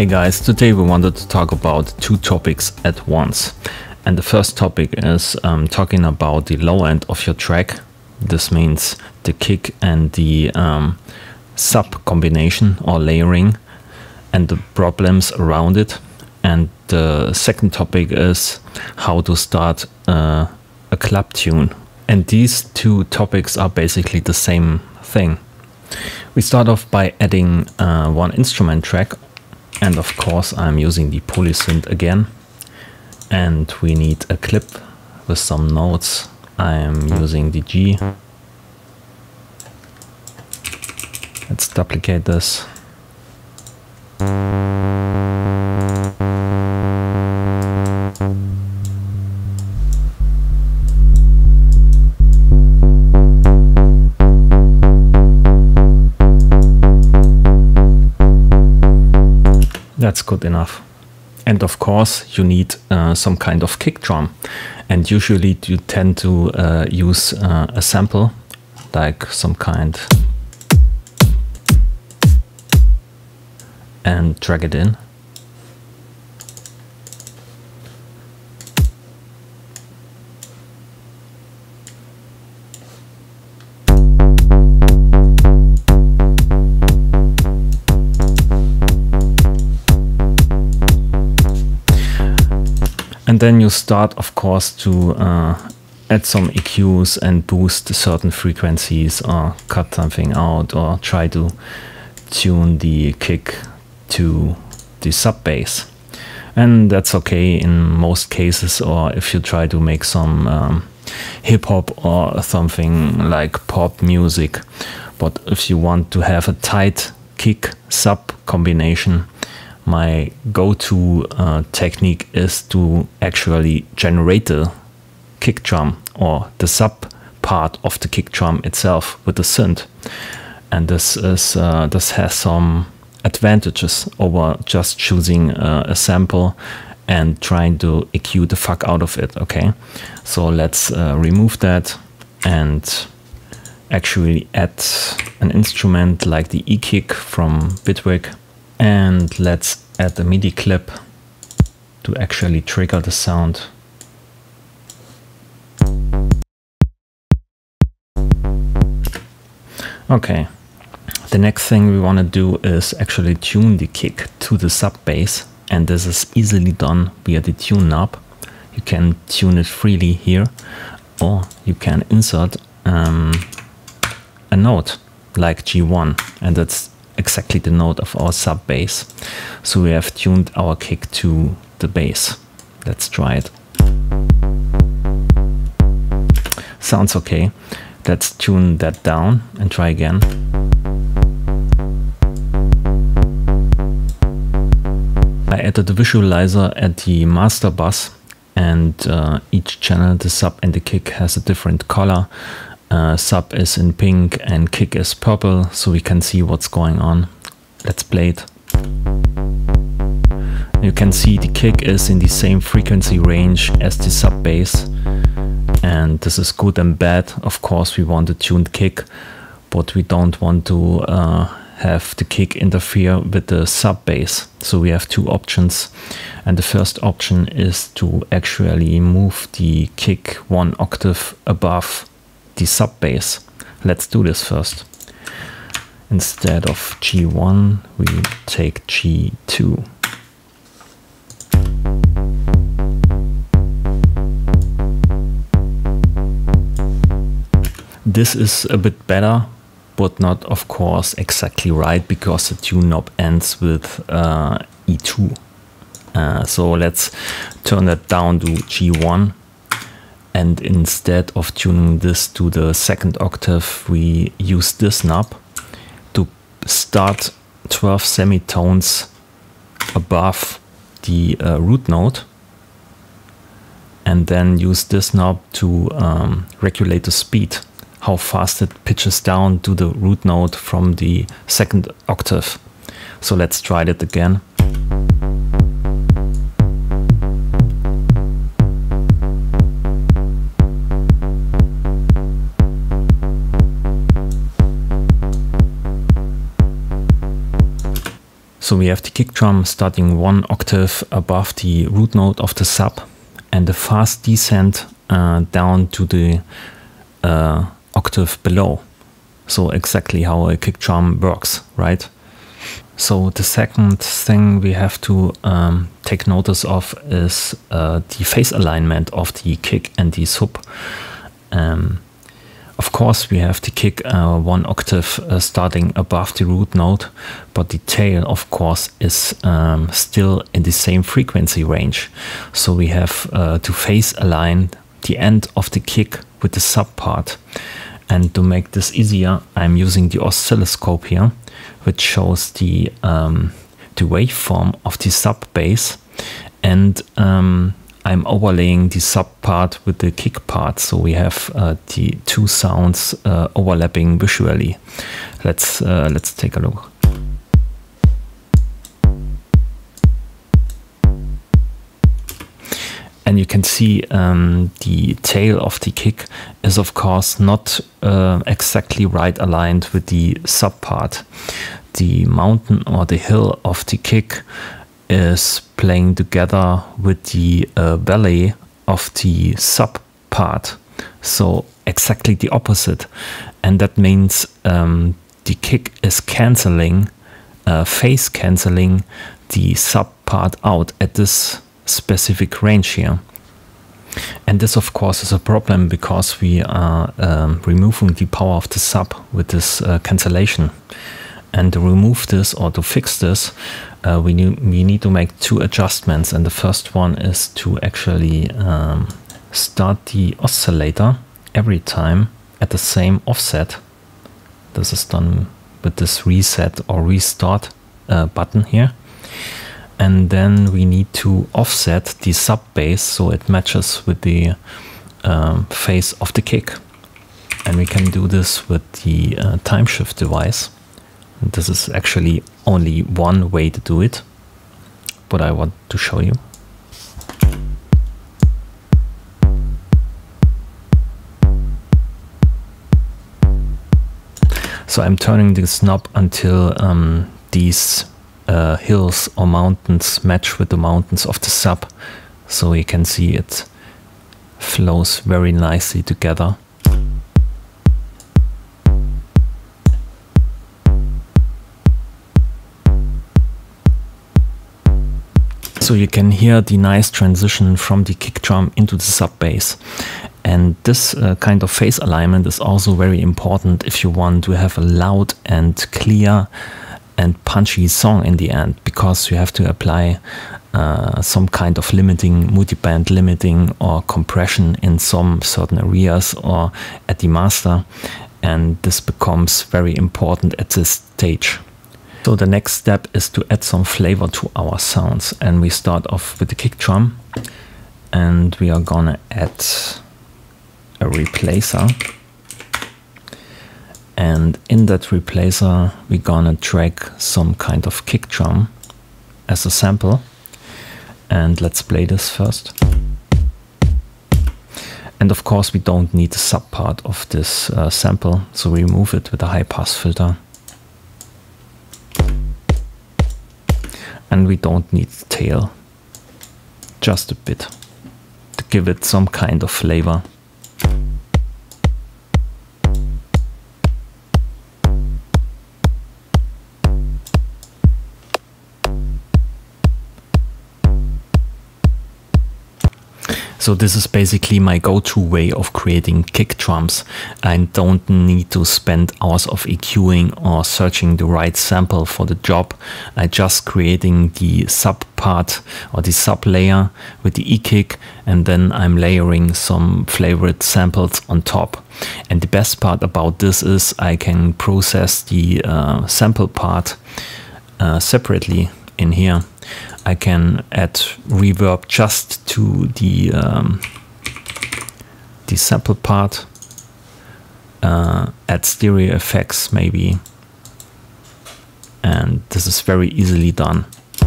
Hey guys, today we wanted to talk about two topics at once. And the first topic is talking about the low end of your track. This means the kick and the sub combination or layering and the problems around it. And the second topic is how to start a club tune. And these two topics are basically the same thing. We start off by adding one instrument track, and of course I'm using the Polysynth again, and we need a clip with some notes. I'm using the G. Let's duplicate this. That's good enough. And of course you need some kind of kick drum, and usually you tend to use a sample, like some kind, and drag it in. And then you start, of course, to add some EQs and boost certain frequencies, or cut something out, or try to tune the kick to the sub bass. And that's okay in most cases, or if you try to make some hip hop or something like pop music. But if you want to have a tight kick sub combination, my go-to technique is to actually generate the kick drum or the sub part of the kick drum itself with the synth. And this has some advantages over just choosing a sample and trying to EQ the fuck out of it. Okay, so let's remove that and actually add an instrument like the E-Kick from Bitwig. And let's add a MIDI clip to actually trigger the sound. Okay, the next thing we want to do is actually tune the kick to the sub bass, and this is easily done via the tune knob. You can tune it freely here, or you can insert a note like G1, and that's exactly the note of our sub bass. So we have tuned our kick to the bass. Let's try it. Sounds okay. Let's tune that down and try again. I added the visualizer at the master bus, and each channel, the sub and the kick, has a different color. Sub is in pink and kick is purple, so we can see what's going on. Let's play it. You can see the kick is in the same frequency range as the sub bass, and this is good and bad. Of course we want a tuned kick, but we don't want to have the kick interfere with the sub bass. So we have two options, and the first option is to actually move the kick one octave above the sub bass. Let's do this first. Instead of G1 we take G2. This is a bit better, but not of course exactly right, because the tune knob ends with E2. So let's turn that down to G1. And instead of tuning this to the second octave, we use this knob to start 12 semitones above the root note, and then use this knob to regulate the speed, how fast it pitches down to the root note from the second octave. So let's try it again. So we have the kick drum starting 1 octave above the root note of the sub and a fast descent down to the octave below. So exactly how a kick drum works, right? So the second thing we have to take notice of is the phase alignment of the kick and the sub. Of course, we have the kick 1 octave starting above the root note, but the tail, of course, is still in the same frequency range. So we have to phase align the end of the kick with the sub part. And to make this easier, I'm using the oscilloscope here, which shows the waveform of the sub bass, and I'm overlaying the sub part with the kick part, so we have the two sounds overlapping visually. Let's take a look. And you can see the tail of the kick is of course not exactly right aligned with the sub part. The mountain or the hill of the kick is playing together with the valley of the sub part, so exactly the opposite. And that means the kick is cancelling, phase cancelling the sub part out at this specific range here. And this of course is a problem because we are removing the power of the sub with this cancellation. And to remove this or to fix this, we need to make two adjustments. And the first one is to actually start the oscillator every time at the same offset. This is done with this reset or restart button here. And then we need to offset the sub bass so it matches with the phase of the kick. And we can do this with the time shift device. And this is actually only one way to do it, but I want to show you. So I'm turning this knob until these hills or mountains match with the mountains of the sub, so you can see it flows very nicely together. So you can hear the nice transition from the kick drum into the sub bass. And this kind of phase alignment is also very important if you want to have a loud and clear and punchy song in the end, because you have to apply some kind of limiting, multiband limiting or compression in some certain areas or at the master, and this becomes very important at this stage. So the next step is to add some flavor to our sounds, and we start off with the kick drum, and we are gonna add a replacer. And in that replacer, we're gonna drag some kind of kick drum as a sample. And let's play this first. And of course, we don't need the sub part of this sample, so we remove it with a high pass filter. And we don't need the tail, just a bit, to give it some kind of flavor. So this is basically my go-to way of creating kick drums. I don't need to spend hours of EQing or searching the right sample for the job. I just creating the sub part or the sub layer with the E-kick, and then I'm layering some favorite samples on top. And the best part about this is I can process the sample part separately in here. I can add reverb just to the sample part, add stereo effects maybe, and this is very easily done.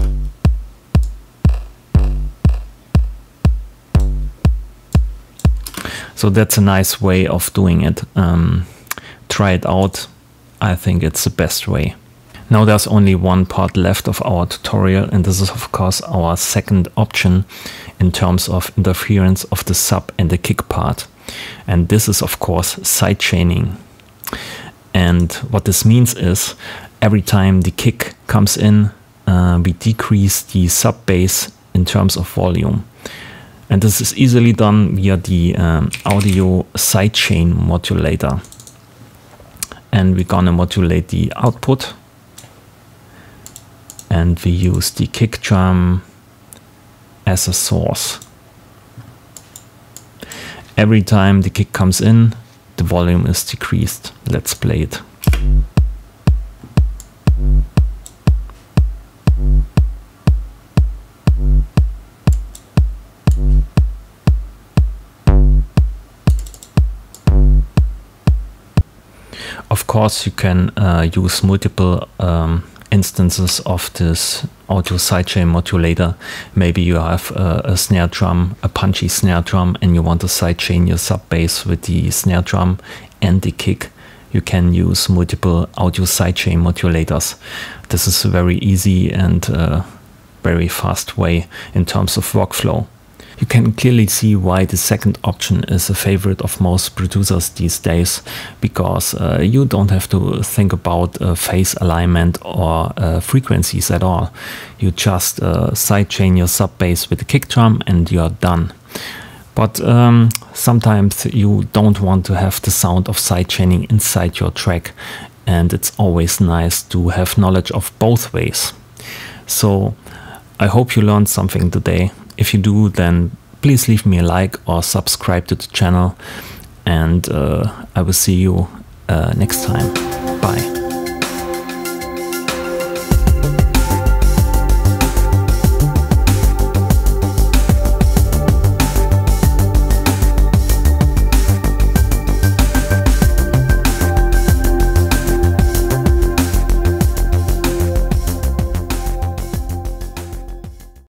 So that's a nice way of doing it. Try it out. I think it's the best way. Now there's only one part left of our tutorial, and this is of course our second option in terms of interference of the sub and the kick part. And this is of course sidechaining. And what this means is every time the kick comes in, we decrease the sub bass in terms of volume. And this is easily done via the audio sidechain modulator. And we're gonna modulate the output. And we use the kick drum as a source. Every time the kick comes in, the volume is decreased. Let's play it. Of course, you can use multiple instances of this audio sidechain modulator. Maybe you have a snare drum, a punchy snare drum, and you want to sidechain your sub bass with the snare drum and the kick. You can use multiple audio sidechain modulators. This is a very easy and very fast way in terms of workflow. You can clearly see why the second option is a favorite of most producers these days, because you don't have to think about phase alignment or frequencies at all. You just sidechain your sub bass with the kick drum and you're done. But sometimes you don't want to have the sound of sidechaining inside your track, and it's always nice to have knowledge of both ways. So I hope you learned something today. If you do, then please leave me a like or subscribe to the channel, and I will see you next time. Bye.